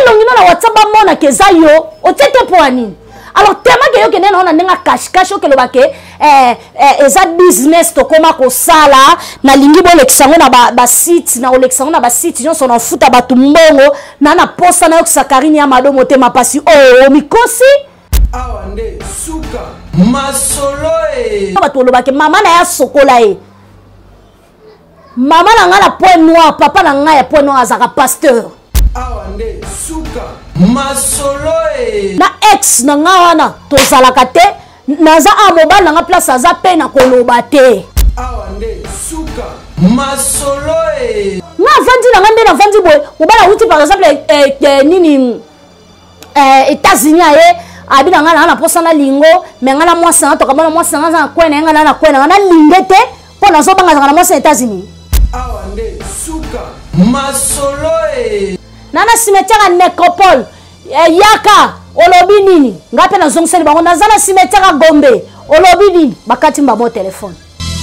elongi na WhatsApp mona keza yo otete po anini. Alors tellement que yo kene na nenga cache que le baké eza business to koma ko sala na lingi bo leksango na ba site na leksango na ba site yo so na futa batu mbongo na posta na yo Karine ya Mado motema pasi oh mikosi awande suka masolo batu lo baké mama na ya sokola mama na nga la point noir papa na nga ya point noir azaka pasteur awande suka masolo na ex na nga wana tozalaka te naza a mobile na nga place aza pe na koloba te awande suka masolo nga vandi na nga nde na vandi boy mobile wuti par exemple nini États-Unis aye abi na nga na posa na lingo me nga na mwasi nga toka bona mwasi nga na kwena nga na kwena na lingete po na zo banga na mwasi États-Unis awande suka masolo nana cimetière nécropole yaka olobi nini ngape na zongseli bango nazana cimetière Gombe olobi nini bakati mbamo telefone.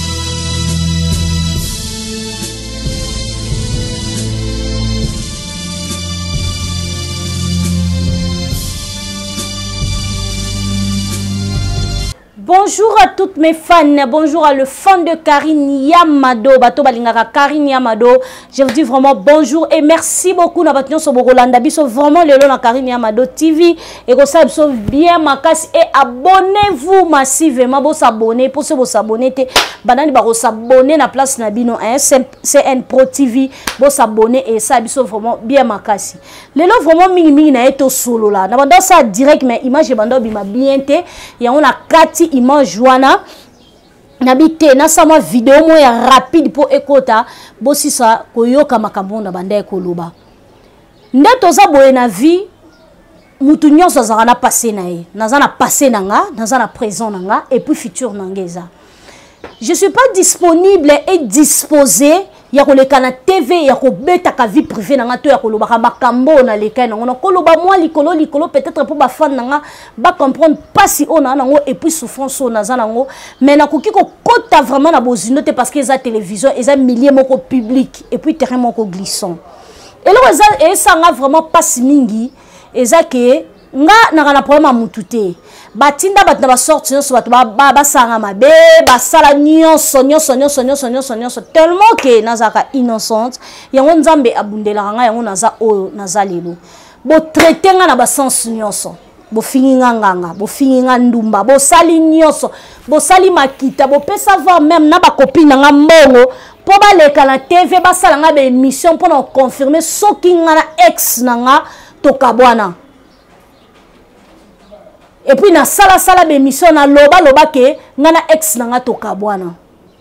Bonjour à toutes mes fans, bonjour à le fan de Karine ya Mado, bato balingaka Karine ya Mado. Je vous dis vraiment bonjour et merci beaucoup na batyon so bokolanda biso vraiment lelo na Karine ya Mado TV et que ça biso bien makasi et abonnez-vous massivement bo s'abonner pour se bo s'abonner te banani ba ko s'abonner na place na bino CN Pro TV bo s'abonner et ça biso vraiment bien makasi. Lelo vraiment mingi na eto solo là. Na banda ça direct mais image banda bima bien te ya on a kati image wana nabite na sama vidéo mo ya rapide pour ekota bosi sa koyoka makambo na banda ekoloba ndeto za boye na vie mutu nyonso za na passé na ye naza na passé na nga naza na présent na nga et puis futur na ngeza. Je suis pas disponible et disposé ya koleka na TV ya kobeta ka vie privée na nga to ya koloba ka makambo na leka na ngona koloba moi likolo peut-être pour ba fan na nga ba comprendre pas si on a nango et puis souffrance on a nango mais na koki ko kota vraiment na bozino te parce que eza télévision eza milieu moko public et puis terrain moko glissant et là eza nga vraiment pas mingi eza que nga na problème a mututé batinda batna ba sorti nyonso bato ba sanga mabe basala nyonso tellement que nazaka innocente yango nzambe abundela nga yango naza oyo naza lelo bo traiter nga na ba sens nyonso bo finginga nganga bo finginga ndumba bo sali nyonso bo sali makita bo pesa voir même na ba copine nga mbongo po ba leka na TV basala nga ba émission pour na confirmer soki nga na ex na nga tokabwana. Et puis na sala bémission na loba ke ngana ex na nga tokabwana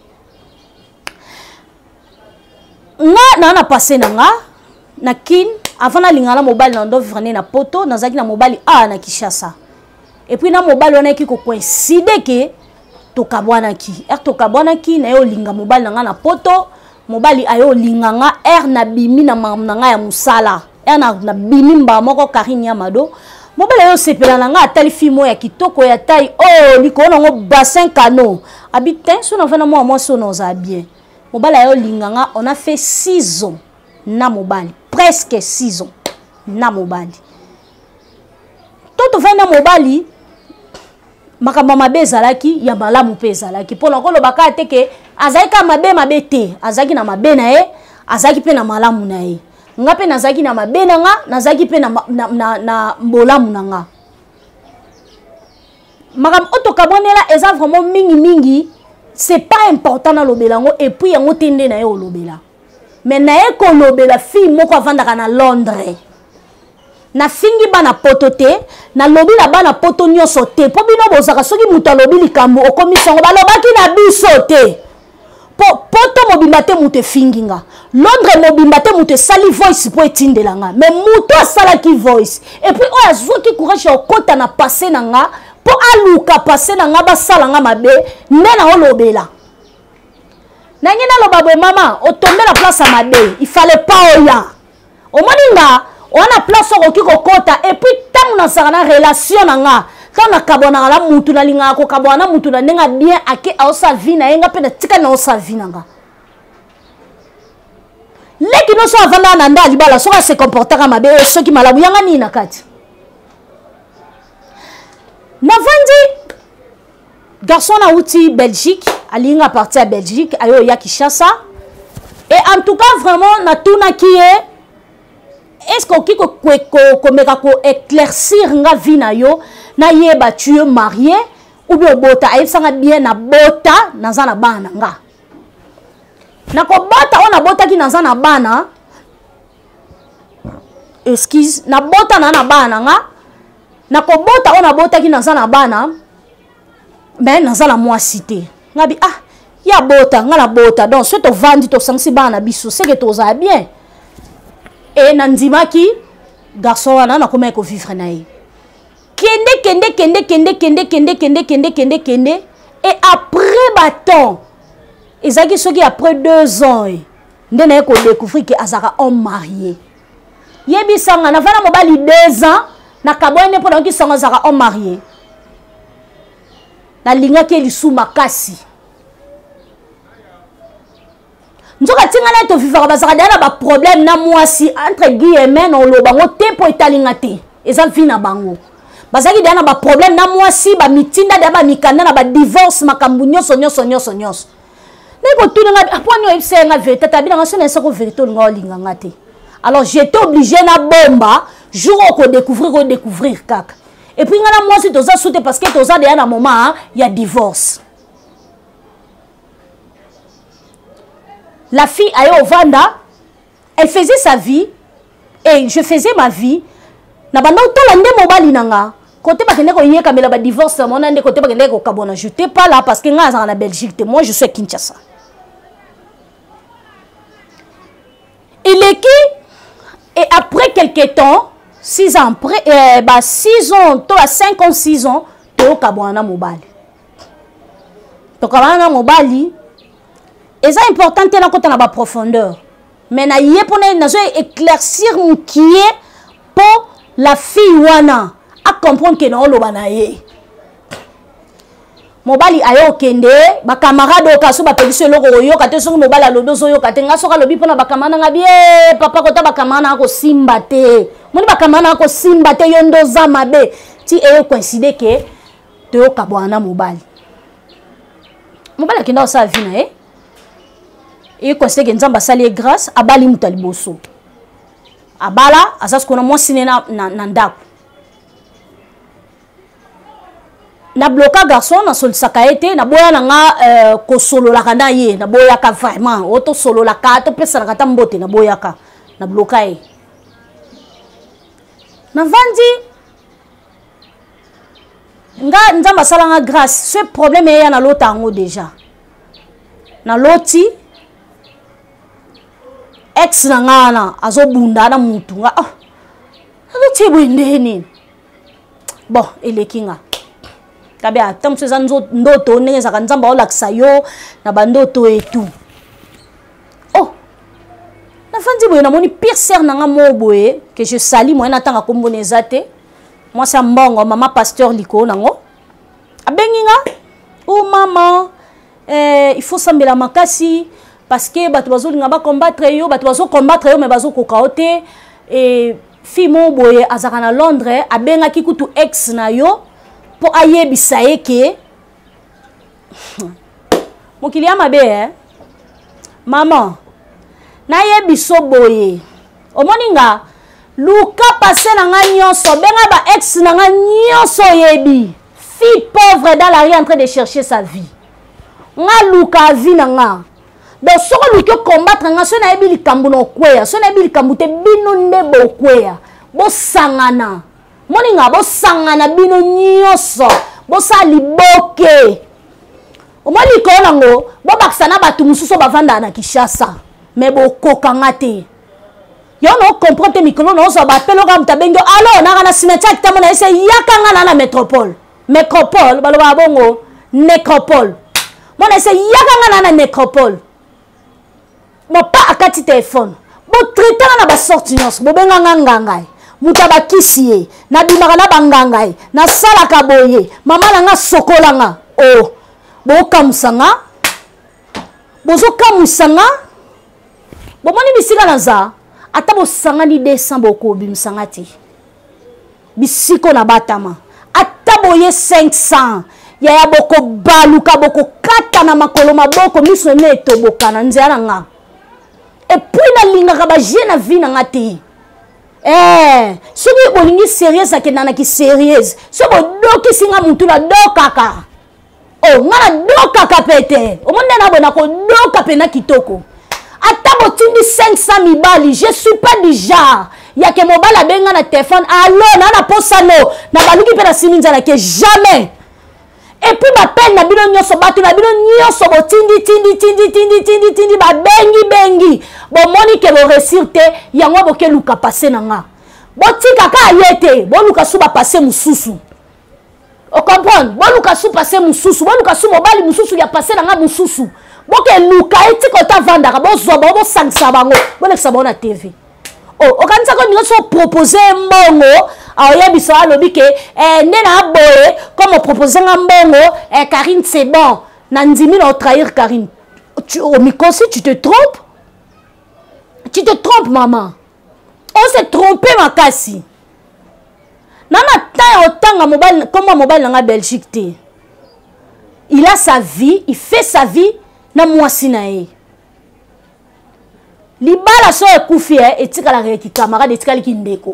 nga na passé na nga na kin avant na lingala mobile na ndo vrane na poto nazaki na mobile na Kishasa et puis na mobile wana ki ko coïncide ke tokabwana ki tokabwana ki na yo linga mobile na nga na poto mobile ayo linga nga na bimi na mam na nga ya musala na bimi mba moko Karine ya Mado mobile yo sepela na nga atali fimo ya kitoko ya taille likona ngo bassin canot habitin so na vana moi so no za bien mobile yo linganga on a fait 6 ans na mobile presque 6 ans na mobile toto vana mobile makamba mabe zalaki ya malamu pe zalaki pona ko lobaka te ke azaki mabe te azaki na mabe na ye azaki pe na malamu na ye nga pe nazaki na mabe na nga nazaki pe na mbolamu na nga makam otokabonela eza vraiment mingi c'est pas important na lobelango et puis yango tende na yo lobela mais na ye ko lobela fille moko avandaka na Londres na fingi bana poto te na lobi la bana poto nyonso te po bino bozaka soki mutu alobi likambo okomisongo balobaki na biso te poto mobimba te mutu finginga Londres mobimba te mutu sali voice po etindela nga mais mutu asala ki voice et puis oya zoki courage ya okota na passé na nga po aluka passé na nga basala nga mabe nde na olobela nangi na loba boy mama otombe na place à mabe il fallait pas oya omoninga ona place okoki kokota et puis tant na sala na relation na nga quand na kabona la mutu na linga ko kabona mutu na nenga bien ake a osa vie na yenga pe na tika na osa vie nanga leki no so avanda na nda libala so se comportera mabe so ki malabu yanga ni nakati navandi garçon na uti Belgique alinga parti à Belgique ayo ya Kinshasa et en tout cas vraiment na tuna qui est est-ce qu'on meka ko éclaircir nga vie na yo na yeba tu es marié ou bien bota ayebsanga bien na bota naza na bana nga na ko bota ona bota ki naza na bana excuse na bota na bana nga na ko bota ona bota ki naza na bana mais naza la moi cité ngabi ah ya bota nga na bota donc ce to vandi to sangsi bana biso c'est que to za bien et nandimaki garçon wana na koma ko vivre na ye kende et après bâton ezaki soki après 2 ans ndene ko découvrir que azaka homme marié yebisanga na vana mobali 2 ans na kabone pendant ki sanga azaka homme marié na linga ke lisu makasi nzoka tingana to vivre bazaka dana ba problème na mwasi entre guillemets no lobango te po etalinga te eza vie na bango bazaki dana ba problème na mwasi ba mitinda da ba mikanda na ba divorce makambu nyonso neko tunanga aponi oyesenga vérité tabina nga sona sako vérité nga olinga ngate alors j'étais obligé na bomba jour ko découvrir kaka et puis ngana mwasi toza souté parce que toza déjà na moment il y a divorce. La fille ayo Vanda, elle faisait sa vie et je faisais ma vie. Na banda to lande mobali nanga. Côté ba kende ko yeka mela ba divorce mon ande côté ba kende ko kabona. Je n'étais pas là parce que nga za na Belgique, moi je suis à Kinshasa. Il est qui et après quelques temps, 6 ans après 6 ans, to 5 ans 6 ans, to kabona mobali. To kabona mobali. Et ça important là quand on a la profondeur. Mais na yé pour na éclaircir mon qui est pour la fille wana à comprendre que non lo banaye. Mobali ayo kende ba camarade okaso ba pelise loko yo kate so mobali alobi so yo kate nga soka lobi pona ba kamana ngabi papa kota ba kamana ko simba te. Moni ba kamana ko simba te yo ndoza mabe. Ti eyo coïncide que to kabwana mobali. Mobali kenda sa vie na et conseille que nzamba sali grâce abali mutali boso abala asas kona mo sinena na ndako na bloka garçon na sol sakaete na boya nga ko solo la kana ye na boya ka vraiment auto solo la ka to pesa na kata mbote na boya ka na bloka e na vandi nga nzamba sala nga grâce ce problème est na lotango déjà na loti ex na ngana azobunda na mutu nga alo ndeni bon elekinga kabia tamse za ndoto ndenge za kanzamba olakisa yo na bandoto etu na fandi boye na moni pire sœur na nga mo boye que je sali moi na tanga kombo nezate moi sa mbongo mama pasteur liko nango abenginga mama il faut sambela makasi parce que bato bazolinga ba combattre yo bato bazo combattre yo mais bazo kokaote et fimo boye azaka na Londres abenga kikutu ex na yo po ayebisa eke mokili ya mabe maman na yebiso boye omoninga luka passé na nga nyonso benga ba ex na nga nyonso yebi fille pauvre dans la rue en train de chercher sa vie nga luka vie na nga donc soko luki combattre nga so na yebi likambu no kweya so na yebi likambu te bino nde bo kweya bo sangana moninga bo sangana bino nyonso bo sa liboke omoni ko nango bo bakisana batu mususu bavanda na Kinshasa mais bo kokanga te yo no comprendre mikolo no so ba pelo ka mutabengo alo na kana cimetière kitamo na ese yakanga na métropole baloba bongo nécropole mona ese yakanga na nécropole bon pas akati téléphone bo traiter na ba sorti nyonso bo benga ngangai mutaba kisiye na bimaka na bangangai na sala kaboye mama na nga sokola nga bo kamusanga bozo kamusanga bomoni bisika naza ata bosangani 200 boko bimsangati bisiko na batama ata boye 500 ya boko baluka boko kata na makolo maboko miso neto bokana nzela nga et puis na linga ba jena vie na ngati soki bolingi sérieuse akendana ki sérieuse so bodoki singa mutu na dokaka oh ngana dokaka pete omonde na bona ko doka pena kitoko ata botindi 500 mibali je suis pas du genre ya ke mobala benga na téléphone allo na posano na baluki pe na siminza na ke jamais et puis ma peine na bino nyoso batu na bino nyoso tindi ba bengi bon moni ke bo resirte yango boke luka passer nanga botika ka yete bo luka suba passer mususu o comprendre bo luka su passer mususu bo luka su mobali mususu ya passer nanga mususu boke luka etiko ta vanda bo zoba bo sangsa bango bo leksa bona TV o kanisa ko ningo proposer mbongo ayebisa alobi ke nena boye comme proposer mbongo Karine c'est bon na ndimi na trahir Karine au micro si tu te trompes maman on s'est trompé makasi nana ta otanga mobile comme mobile na Belgique te il a sa vie il fait sa vie na mwasi na ye libala so ekufi etikala reki camarade etikali kindeko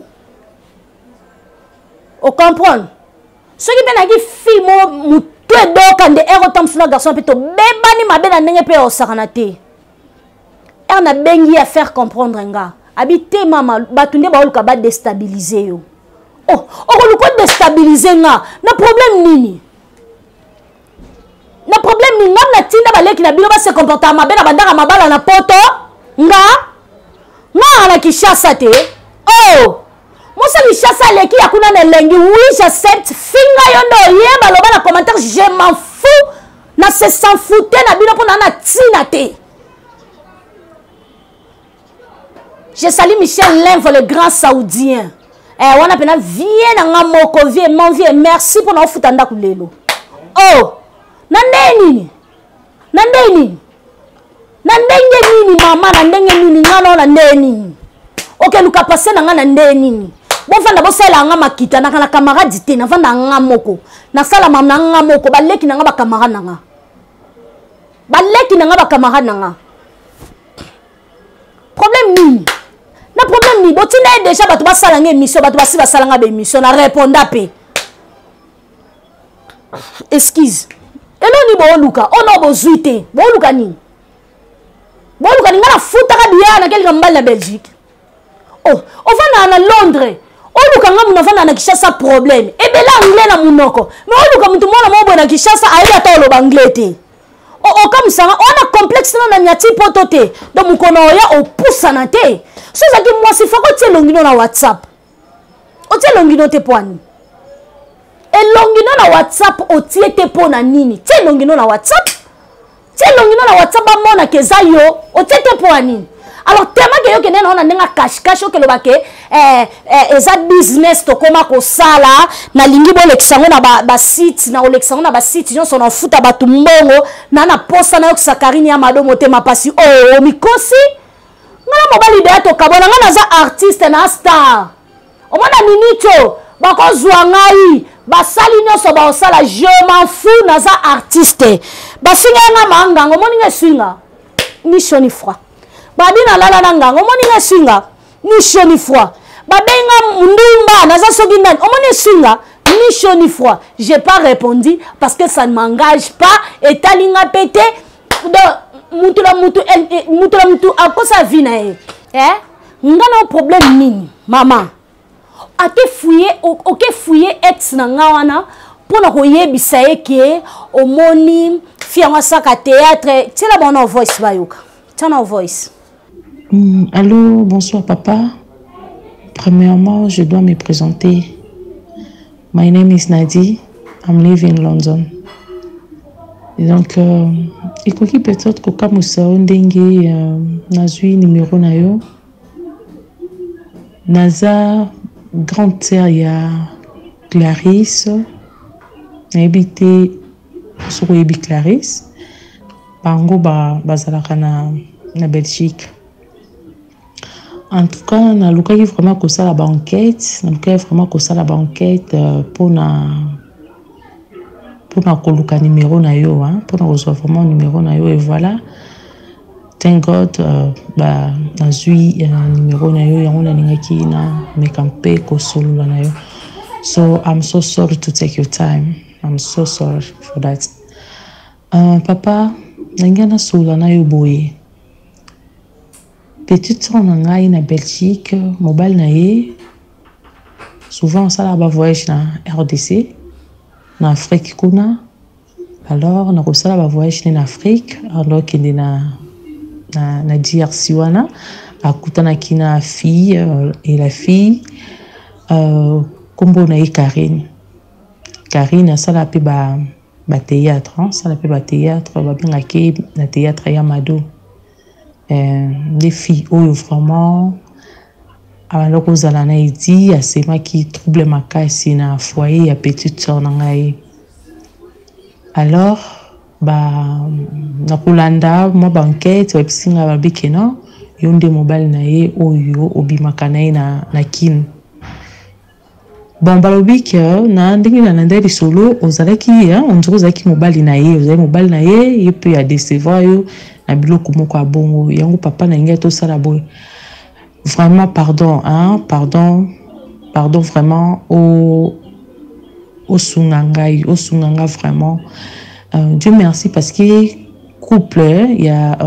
o comprendre ce qui ben aki fimo muto edoka nde ero tamsuna garçon pe to bebani mabe na ndenge pe osakana te na bengi à faire comprendre nga habité mama batunde ba oluka ba déstabiliser yo oh okoluka déstabiliser nga na problème nini na problème ni ngam na tinda baleki na bino ba se comporter mabe na bandaka mabala na poto nga na Kishasa te oh Mosa Kishasa leki yakuna na lengi oui j'accepte finga yondo yeba loba na commentaire je m'en fous na se s'en fouter na bino pona na tina te je salue Michel Lenvo le grand saoudien wana pena vie na nga moko vie mon vie merci pour na futanda kulelo oh na ndeni nini mama na ndenge nini ngano na ndeni ok luka passe na nga na ndeni bon fanda bo sala nga makita na kana camarade te na fanda nga moko na sala mam na nga moko baleki na nga ba camarade na nga problème nini na problème ni botina déjà batu ba sala nga émission batu ba si ba sala nga be émission na répondre pe excuse elo ni bo luka ono bo zuite bo luka ni bon luka ni ngana futaka biya na kelika mbali na Belgique oh ovana na Londres o luka ngamu na vana na Kishasa problème ebela anglais na munoko mais o luka mutu mwana mobo na Kishasa ayi ata lo anglais te o comme ça on a complexe na nyati poto te donc mukono ya o poussa na te so za ki moi si fako tie longino na WhatsApp o tie longino te poani e longino na WhatsApp o tie te pona nini tie longino na WhatsApp longino na WhatsApp mona keza yo o tete po ani alors tellement que yo ke nena ndenga cash o ke lo bake eza business to koma ko sala na lingi bo leksango na ba site na oleksango na ba site yo so na futa batu mbongo na posta na yo Karine ya mado motema pasi o mikosi ngala mobali de to kabona ngana za artiste na star o mona minito bako zwa ngai basali nyoso ba osala je m'en fous naza artiste basinga nga mangango moninga swinga ni shoni froid babina lala na ngango moninga swinga ni shoni froid babenga ndumba naza soki ndani omoni swinga ni shoni froid j'ai pas répondu parce que ça ne m'engage pas et talinga pété mutu akosa vina ngana problème nini mama ake fouiller ex na ngawana pona ko yebisa eke omoni fianga saka théâtre tela bona voice bayoka tana voice allô bonsoir papa premièrement je dois me présenter my name is Nadi I'm living in London et donc ikoki peut-être ko kamusa ndenge nazui numéro na yo naza grande sœur ya Clarisse habité sur Clarisse bango bazalaka na Belgique En tout cas, na lukaki vraiment que ça la banquette, na lukaki vraiment que ça la banquette pour na koluka numéro na yo, hein, pour na recevoir vraiment numéro na yo et voilà. Thank God, na zui numéro na yo yango na lingaki na mekampe ko solo na yo. So I'm so sorry to take your time. I'm so sorry for that. Papa, nangana solo na yo boye. Petite soeur nangai na Belgique, mobile na ye. Souvent ça là ba voyage na RDC, na Afrique kuna. Alors na kosala ba voyage na Afrique, alors qu'il est na DRC wana, akutana kina fille et la fille kombo na ye Karine. Karine ça la pe ba théâtre, ça la pe ba théâtre, ba bengaki na théâtre ya Mado. Des filles où vraiment alors que ça l'en a dit c'est moi qui trouble ma casse na foyer à petite soeur nangai alors na kulanda mo banquette wa pisinga ba bikeno yonde mobile na ye oyo obimaka na ye na kin bon balobi que na ndenge na ndeli solo ozalaki on dirait ozalaki mobile na ye ozalaki mobile na ye et puis à décevoir yo na biloko moko abongo yango papa na ngai to sala boy vraiment pardon pardon vraiment au sunganga vraiment Dieu merci parce que couple il y a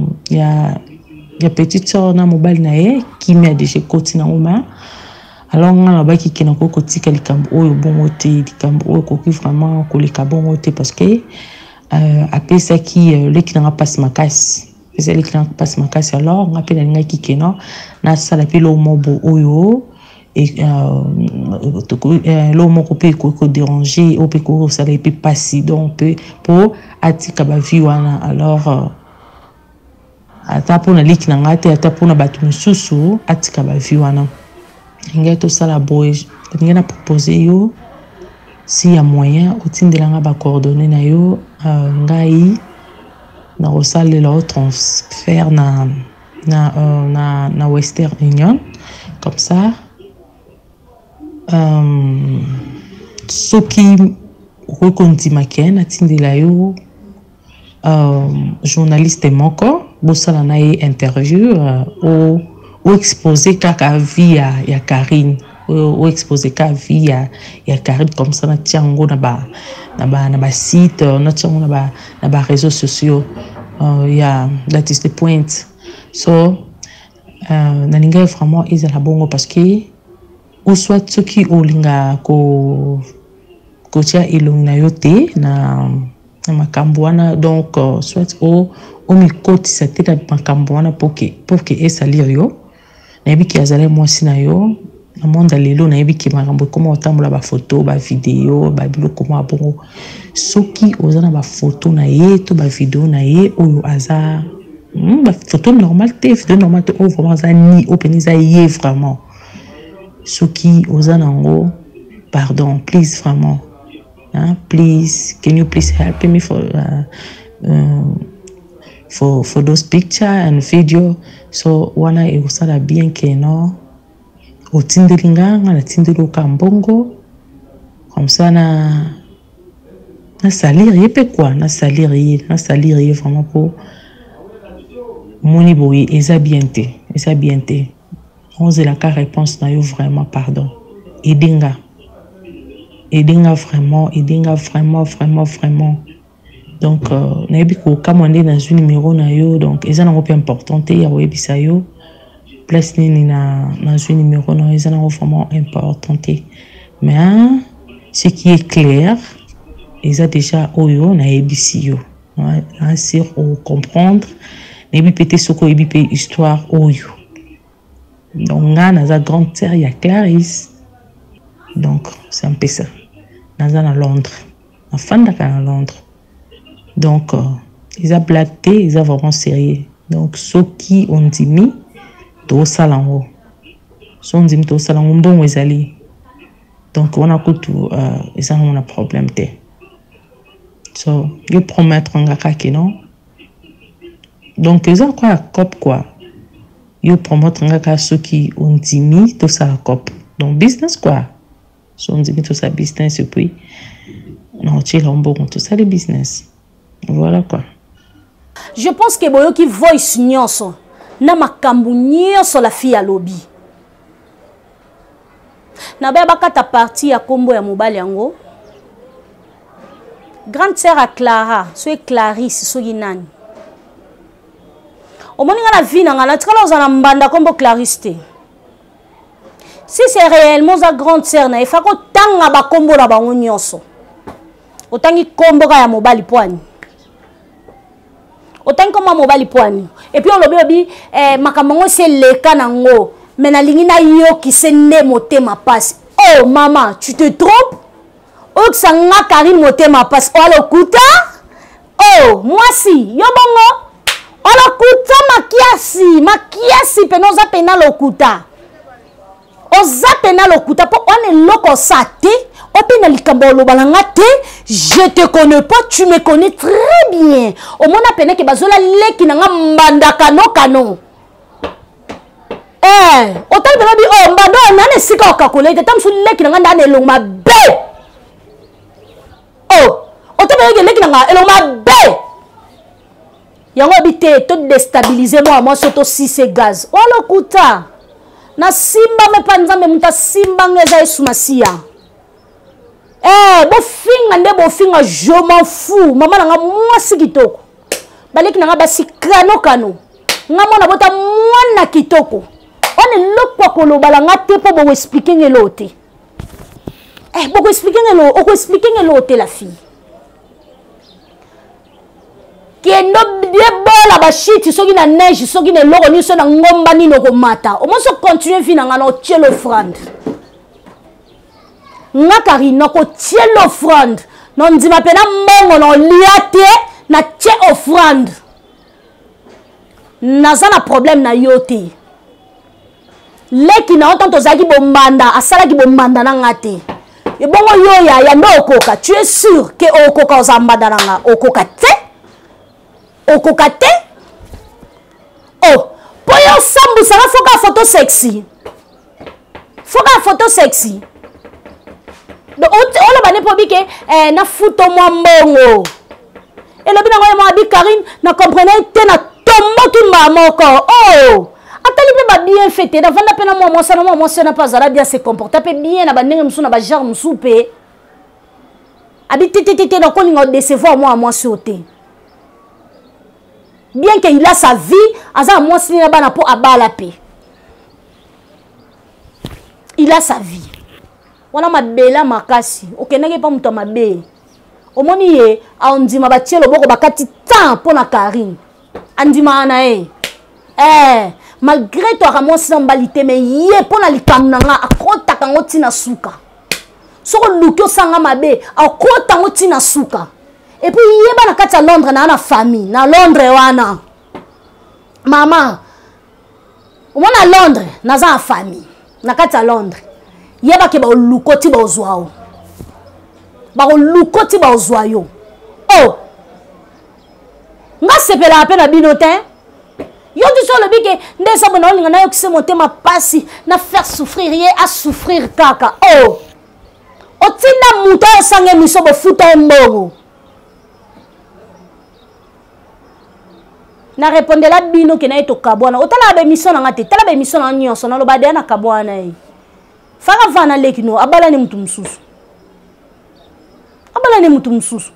petite soeur na mobile na ye qui m'a déjà côté na uma alors on a ba ki kena ko côté likambo oyo bongo te likambo oyo ko vraiment ko likabongo te parce que après ça qui les qui n'ont pas ma casse c'est les qui n'ont pas ma casse alors on appelle les qui kena na ça la pile au mobo oyo et l'homme peut ko déranger ou peut ko ça les peut passer donc peut pour atika ba vie wana alors ata pour les qui n'ont te ata pour na batu mususu atika ba vie wana ngai to ça la boy ngai na proposer yo si y a moyen otindelanga ba coordonnées na yo ngai na rosale la transfert na Western Union comme ça soki rekonti maken atindela yo journaliste moko bosala na ye interview ou exposer kaka vie ya Karine ou exposer ka vie ya Karine comme ça na tiango na ba site na tiango na ba réseaux sociaux that is the point so na linga vraiment ezala bongo parce que ou soit soki olinga ko tia ilong na yote na makambo wana donc soit o mi kotisa te na makambo wana pour que esalir yo na yebi ki azala mwasi na yo na monde lelo na yebi ki makambo koma otambola ba photo ba video ba biloko mwa bongo soki ozana ba photo na ye to ba video na ye oyo aza ba photo normal te video normal te o vraiment za ni openiza ye vraiment soki ozana ngo pardon please vraiment please can you please help me for those picture and video so wana eusala bien que no otindelinga na tindelo kambongo comme ça na salir yé quoi na salir yé vraiment pour moni boye eza bien te on a la réponse na yo vraiment pardon edenga vraiment donc na yebi ko kamande na un numéro na yo donc eza na peu important te ya webisa yo place nini na un numéro na eza na vraiment important te mais ce qui est clair eza déjà oyo na yebisi yo c'est pour comprendre na yebi peut-être soko yebi pe histoire oyo donc nga naza grande sœur ya Clarisse donc c'est un peu ça naza na Londres nafandaka na Londres donc ils a blagué ils a vraiment sérieux donc ceux qui ont dit mi to salango sont dit to salango bon ezali donc on a kutu ils ont un problème te so je promettre ngaka que non donc ils ont quoi cop quoi yo promote ngaka soki ondimi to sa cop. Donc business quoi. So ondimi to sa business et puis non tira on bon tout ça le business. Voilà quoi. Je pense que boyo ki voice nyonso na makambu nyonso la fille à lobby. Na ba bakata partie ya kombo ya mobali yango. Grande sœur à Clara, soy Clarisse, soy nani. Au moment où la vie n'a pas de mbanda comme Clarisse. Si c'est réellement sa grande sœur, il faut que tu aies un combo na bango nyonso. Autant que combo ya mobali poani. Autant que mobali poani. Et puis on le dit, makamango c'est le kanango. Mais na lingina yo qui se ne moté ma passe. Oh maman, tu te trompes? Oh ça nga Karim moté ma passe. Oh le kuta? Oh moi si, yo bongo. Oh le kuta makiasi penoza pena le kuta. Oza pena le kuta po on est loko sate. Opina likambolo balangate, je te connais pas, tu me connais très bien. Au moins pena ke bazola leki nanga mbanda kano. Autant de dire, oh, mbando, nane sika okakole, te tam su leki nanga ndane elongma be. Oh, autant de dire leki nanga elongma be. Yango bite, tout déstabiliser moi soto si c'est gaz. Oh, le kuta. Na simba me panza me muta simba ngeza esumasiya. Bo finga, je m'en fous. Maman nanga mwasi kitoko. Baleki nanga basi kano. Nga mona bota mwana kitoko. On est là pour que l'on balangate pour vous expliquer l'autre. Pour expliquer l'autre la fille. Qui est no bien la bachite, so qui na neige, so qui na l'eau, ni so na ngomba ni no mata. Au moins so continue vina ngano tiel offrande. Ngakari no ko tiel offrande. Non di ma pena mongo no liate na tiel offrande. Naza na problème na yote. Leki na otanto zaki bombanda asala ki bombanda na ngate e bongo yo ya ndo okoka. Tu es sûr que okoka ozambanda na okoka te oh poyo sambu sanga foka photo sexy do on bane po bike na photo mo mbongo e lobi na ngoy mo abi Karim na comprendre te na tombo tu mamoko oh Atali bien fêté, avant la peine à moi, ça n'a pas bien se comporter, bien à banding, na jarme soupe. Habite tété dans qu'on décevoir moi sauter. Bien qu'il a sa vie, à moi si na bana pour abat la paix. Il a sa vie. Wana ma bela makasi, OK nage pas muto ma be. Au moni ye, a on dit ma batie le boko bakati temps pour na Karim. Andima na malgré toi ramos sambalité mais yé pour la likamnanga akota kango tina suka soko lukyo sanga mabe akota ngo tina suka et puis yé bana kati Londres na famille na Londres wana mama umona Londres naza famille na kati Londres yé ba ke ba lukoti ba ozwao ba lukoti ba ozwayo oh nga sepela apena binotin. Yo dis sur le bique, ne sommes pas là, on a que monter ma passe, na faire souffrir, rien à souffrir kaka. Oh, o tina mouton sang et miso bo fouta mbongo. Na répondre la bino que na eto kabwana. O tala be mission na ngate, tala be mission na nyonso na lo bade na kabwana e. Fara vana lekino, abala ni mtu msusu. Abala ni mtu msusu.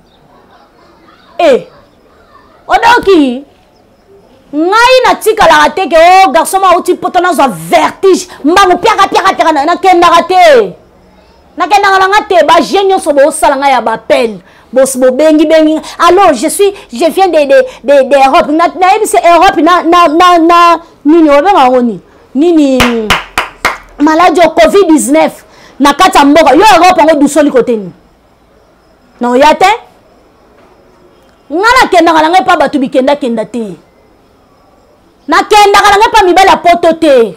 Odoki. Ngai na tika la raté que oh garçon ma outil potona zo vertige mbango piaka na kenda raté na kenda ngate ba genyo so bo sala ngai ya ba appel boss bo bengi alors je viens de Europe na c'est Europe na nini obenga ngoni nini maladie COVID-19 na kata mboka yo Europe ngo dusoli côté ni non yate ngala kenda ngai pa batu bikenda te na kenda kana pas mi bela potote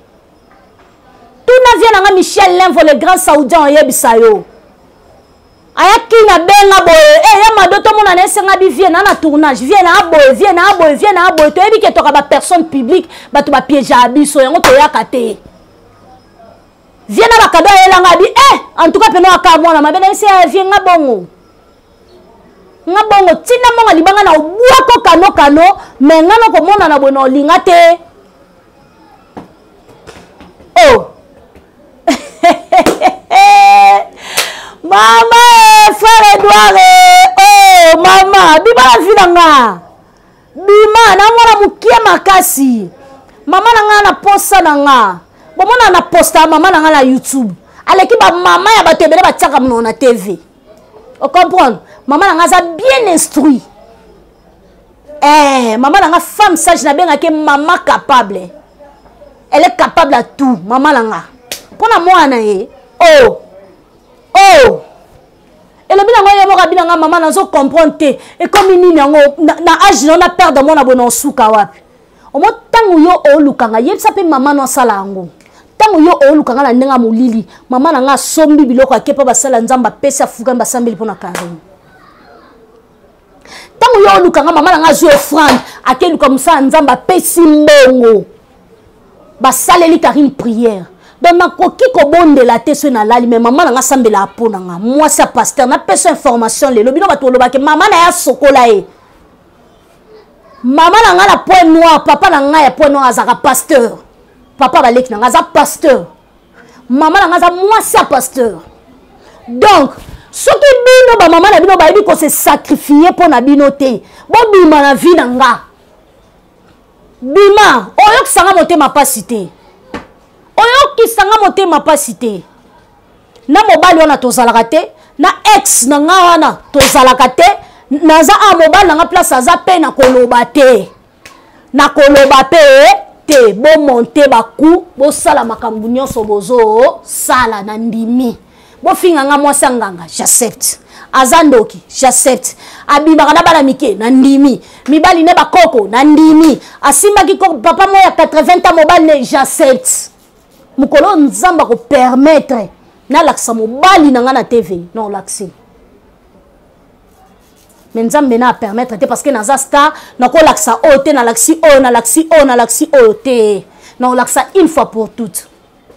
tout na vient na Michel Lenvo le grand saoudien yebisayo ayaki na benga boye ya mado to mona na senga bi vie na tournage vie na boye to ebi ke to ka ba personne publique bato ba piège abiso yango to yaka te vie na ba kado elanga bi en tout cas peno aka mona mabena ese vie nga bongo tina monga libanga na obuako kano mais ngana ko mona na bono linga te Mama, frère Edouard, mama, bima la vie nanga. Bima, na mwana mukia makasi. Mama nanga na posta nanga. Bomona na posta mama nanga na YouTube. Aleki ba mama ya batebele ba tiaka mno na TV. On comprend? Mama nanga za bien instruit. Mama nanga femme sage na benga ke mama capable. Elle est capable à tout, mama nanga. Pona mwana ye. Et le bilan est bien maman n'a pas compris et comme il n'y a na âge on a peur de mon abonnement sous kawapi au moins tant où yo o lukanga yeb ça peut maman na sala ngo tant où yo o lukanga na ndenga molili maman na sombi biloko akepa basala nzamba pesa fuka basambeli pona karim tant où yo o lukanga maman na zo offrande akeluka musa nzamba pesi mbongo basaleli karim prière. Donc, na koki ko bonde la te so na lali mais maman nga sambela apona nga moi ça pasteur na pesa information le lobino bato loba ke maman na ya sokola e maman nga la point noir papa na nga ya point noir azaka pasteur papa baleki na nga za pasteur maman nga za moi ça pasteur donc ce qui bino ba maman na bino ba yebi ko se sacrifier pour na bino te bo bima na vie na nga bima oyo kusanga motema pasité oyo kisanga motema pasité na mobali wana tozalaka te na ex na nga wana tozalaka te naza a mobali na nga place aza pe na koloba te te bo monte baku bo sala makambu nyonso bozo sala na ndimi bo finga nga mwasi nganga j'accepte azandoki j'accepte abibaka na bana mike na ndimi mibali ne bakoko na ndimi asimbaki papa moya 80 ans mobali ne j'accepte mukolo nzamba ko permettre na laksa mobali na nga na TV non l'accès mais nzambe na permettre te parce que naza star na ko laksa ote na laksi ote non laksa une fois pour toutes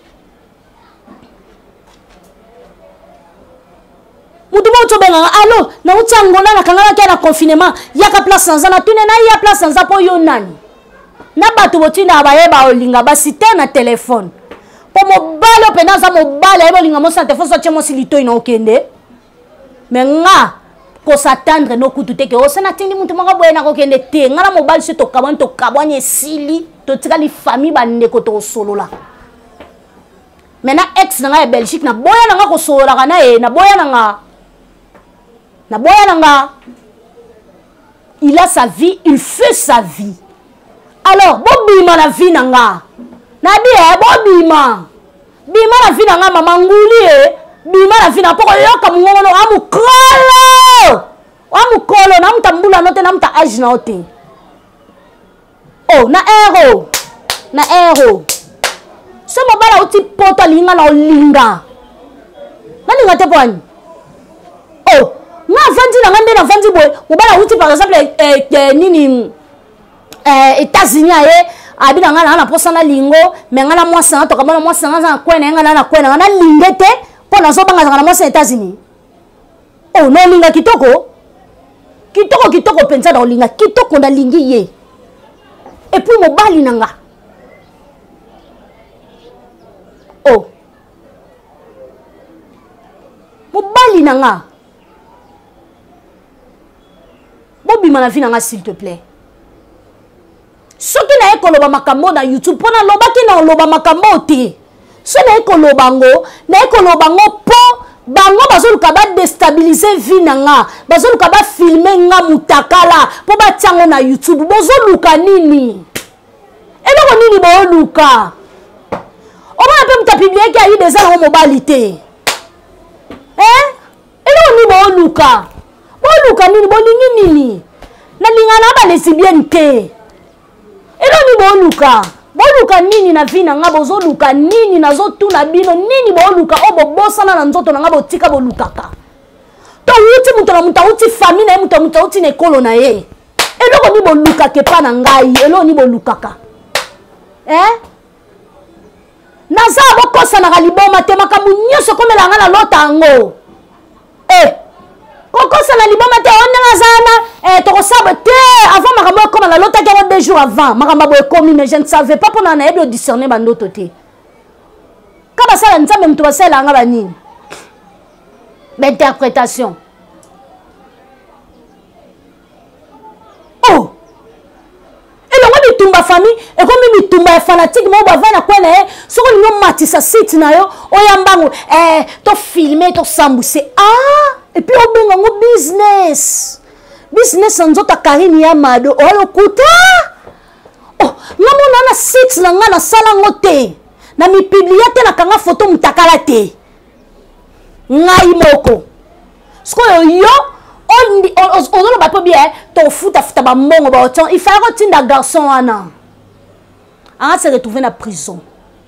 mutu mo to benga allo na utangola na kangala ke na confinement yaka place sanza na tune na ya place sanza po yo nani na bato botina bayeba olinga basite na téléphone po mobile opena za mobile ebo linga mo sa téléphone so tchemo silito ina okende mais nga ko s'attendre no kutu te ke o sana tindi mutu manga boyena ko kende te ngala mobile se to kabanye sili to tikali famille bande ko to solola maintenant ex na nga e Belgique na boya na nga ko solola kana e na boya na nga il a sa vie il fait sa vie alors bobima na vie na nga na bi bobima la vie na nga mama nguli bima la vie na poko yoka mungono amukolo na mutambula note na muta age na ote na ero so mobala uti poto linga na olinga nalinga te poani nga vandi na ngande na vandi boy mobala uti par exemple nini États-Unis abina nga na posa na lingo mais nga na mwasi nga toka mona mwasi nga na kwena nga na kwena nga na lingete po na so banga na mwasi États-Unis no linga kitoko penza na linga kitoko na lingi ye et puis mobali na nga mobali na nga bobima na vie na nga s'il te plaît soki na ekoloba makambo na YouTube pona lobaki na loba makambo te so na ekoloba ngo po bango bazoluka ba déstabiliser vie na nga bazoluka ba filmer nga mutakala po ba tiango na YouTube bozoluka nini eloko nini boluka omona pe muta publier ki ayi déjà na mobali te eloko nini boluka nini bolingi nini na linga na ba lesbienne te eloni boluka nini na vie na nga bozoluka nini nazotuna bino nini boluka o bobosana na nzoto na nga botika bolukaka to uti mutu na mutu uti famille na mutu uti na ekolo na ye eloko ni boluka ke pa na ngai eloko ni bolukaka naza bokosa na liboma te makambu nyonso komela nga na lota yango kokosa na liboma te ondenga zana tokosaba te avant makambo ekoma na lota yango 2 jours avant makambo ekomi mais je ne savais pas mpona na yebi odiscerner bandoto te ka basala nzambe moto basala nga banini d'interprétation elongo bitumba famille ekomi bitumba ya fanatique mo bava na kwena soko lingo matisa site na yo oyambango to filmer to sambuse et puis obenga ngo business nzoto Karine Yamado olokuta ngamona na site na nga na sala ngote na mi publier te na kanga photo mutakala te ngai moko soko yo on va pas bien ton foot à ba mongo ba otan il fallait que tinda garçon wana a se retrouver na prison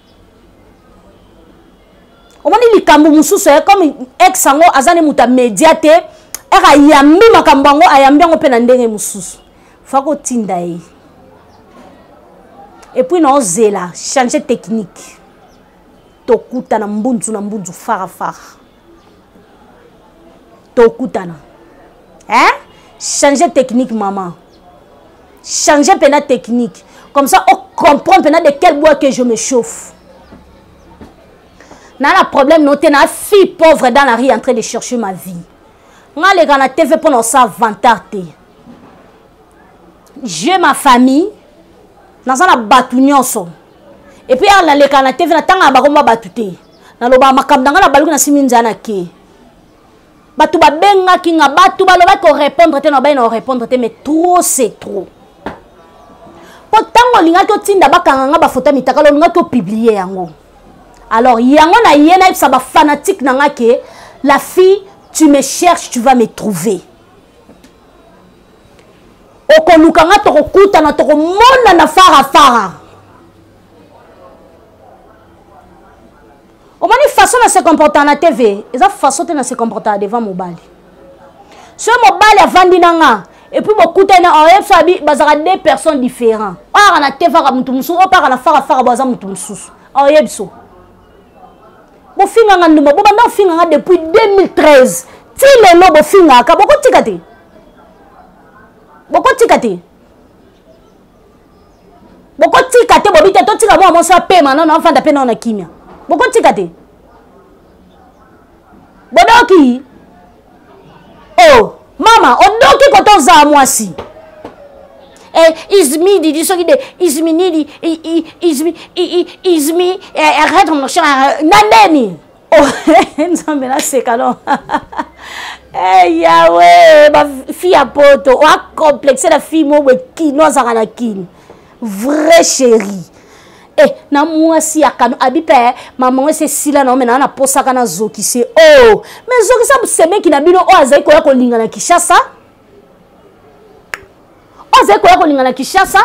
on mani likambo mususu comme ex sango azane muta médiate era yambi makambango ayambi ngo pe na ndenge mususu fa ko tinda yi et puis non zela changer technique to kuta na mbunzu fara to kutana changer technique maman changer pena technique comme ça on comprend pena de quel bois que je me chauffe n'a la problème noté na fille pauvre dans la rue en train de chercher ma vie nga les gars TV pendant ça vantarté j'ai ma famille dans la batunyonso et puis à les gars TV na tanga ba komba batute na loba makabdanga na baluki na siminzana ke batu ba benga kinga batu ba loba ko répondre te na ba na répondre te mais trop c'est trop potango linga to tinda bakanga ba photo mitaka lo linga to publier yango alors yango na yena ça ba fanatique na ngake la fille tu me cherches tu vas me trouver okoluka nga to kokuta na to mona na fara on mani façon de se comporter à la TV, et ça façon de se comporter devant mobile. Ce mobile a vendu nanga et puis beaucoup de gens sabi bazara 2 personnes différentes. Ah na TV ka mutumsu, o pa na fara baza mutumsu. Ah yebso. Bo finga nga ndumba, bo banda finga nga depuis 2013. Ti lelo bo finga ka boko tikate. Boko tikate. Boko tikate bo bite to tika mo mo so pema na enfant da pena na kimia. Boko tikate bodoki oh mama odoki koto za mwasi izmi di so gide izmi nidi izmi arrête mon cher nandeni oh nzambe na sekalo yawe ba fille à poto o a complexé la fille mo ki no za kana kin vrai chérie na mwasi akano abipe maman c'est sila na mena na posaka na zoki c'est oh mais zoki ça seme ki na bino o azai ko ya ko linga na Kishasa o azai ko ya ko linga na Kishasa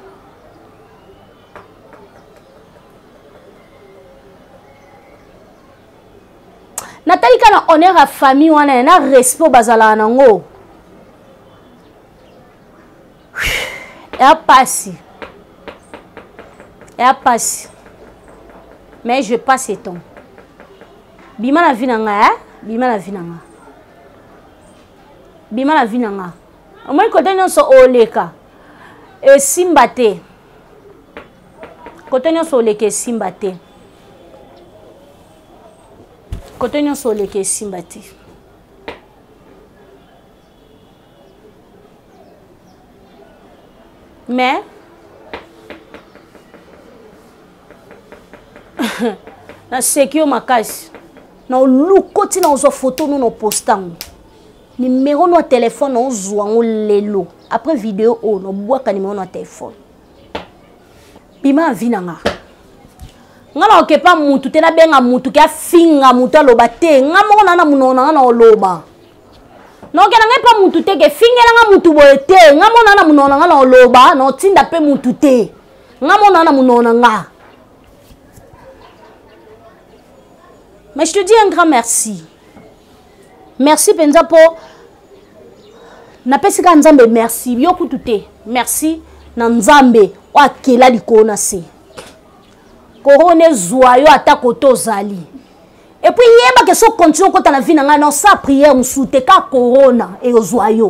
Nathalie kana honneur à famille wana na respect bazala nango ya passi et à passer mais je passe et ton bima la vie nanga bima la vie nanga bima la vie nanga au moins côté nyonso oleka et simbate côté nyonso oleka simbate côté nyonso oleka simbate mais na sekio makasi na lukoti na ozo photo no postango numéro no téléphone no zwango lelo après vidéo o no bwaka numéro no téléphone bima vinanga ngala okepa mutu te na benga mutu ke afinga mutu aloba te ngamo na munona na oloba no ke na ngepa mutu te ke fingela nga mutu boye te ngamo na munona na oloba no tinda pe mutu te ngamo na munona nga. Mais je te dis un grand merci. merci penza po na pesika nzambe merci bioku tuté merci na nzambe o akela likona se korone zoyo atako tozali et puis yeba que so continue ko na vie na nga non sa prière musuté ka corona et zoyo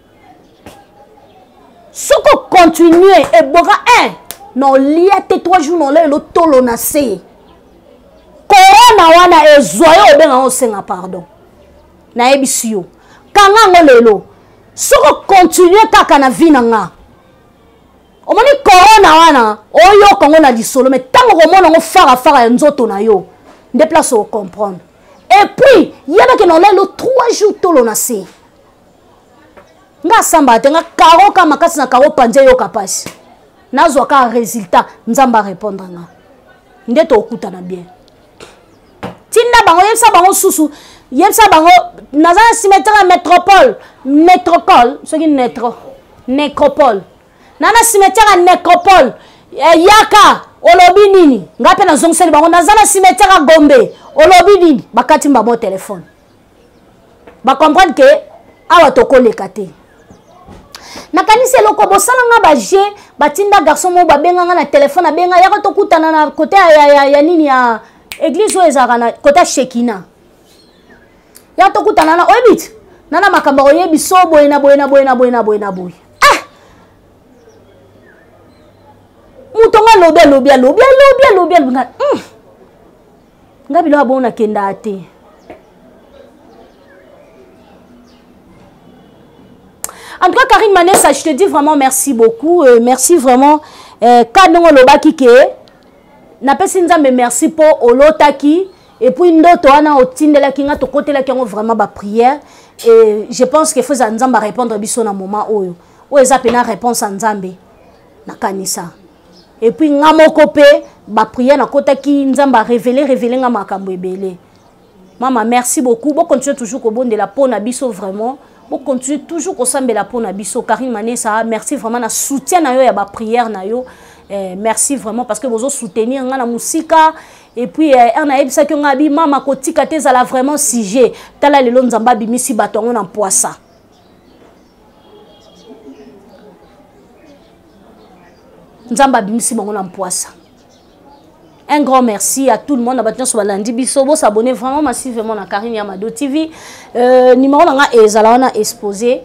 soko continuer et boka non liate 3 jours non le tolo na se corona wana e zoyo benga on senga pardon na ebisio kanga ngolelo soko continuer kaka na vie na nga omoni corona wana oyo kongo na disolo mais tango komona ngo fara nzoto na yo nde place au comprendre et puis yeba que non le 3 jours tolo na se nga samba tenga karo ka makasi na karo panje yo kapasi nazwa ka résultat nzamba répondre nga nde to okutana bien tinda bango yebisa bango susu yebisa bango nazana cimetière métropole soki nécropole nana cimetière nécropole yaka olobi nini nga pe nazongiseli bango nazana cimetière Gombe olobi nini bakati mbamo téléphone ba comprendre que awa tokoleka te nakanisi eloko bosala nga baje batinda garçon mo babenga nga na téléphone abenga yaka tokutana na côté ya nini ya église oyo ezalaka na côté Shekina ya tokutana na oyebit nana makambo oyebi so boye na boye mutonga lobi nga bilo abona kenda ate en tout cas Karine Manessa je te dis vraiment merci beaucoup merci vraiment kadongo lobaki ke na pesi nzambe merci po olotaki et puis ndoto wana otindela kinga to kotela kingo vraiment ba prière et je pense que faut nzamba répondre biso na moment oyo eza pena réponse nzambe na kanisa et puis nga moko pe ba prière na kotaki nzamba révéler nga makambo ebele mama merci beaucoup bon continuer toujours ko bondela pona biso vraiment bon continuer toujours ko sambela pona biso Karine Manessa merci vraiment na soutien na yo ya ba prière na yo merci vraiment parce que vous soutenir nga na musika et puis on a ebisa que ngabi mama kotika te zala vraiment sujet tala lelo nzamba bimisi batongo na poisa nzamba bimisi bango na poisa. Un grand merci à tout le monde. Sur Lundi Bisobo, s'abonner vraiment massivement à Karine Yamado TV. Numéro là est exposé.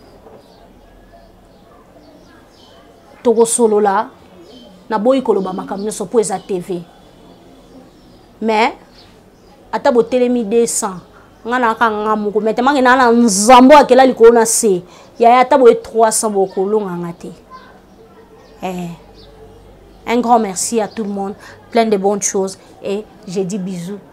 Togo solo là. Na boy koloba makamno so po eza TV. Mais ata bo telemi 200. Ngana ka ngamuko metema ngena na nzambo akela likolo na se. Ya ata bo 300 bokolo ngate. Un grand merci à tout le monde, plein de bonnes choses et je dis bisous.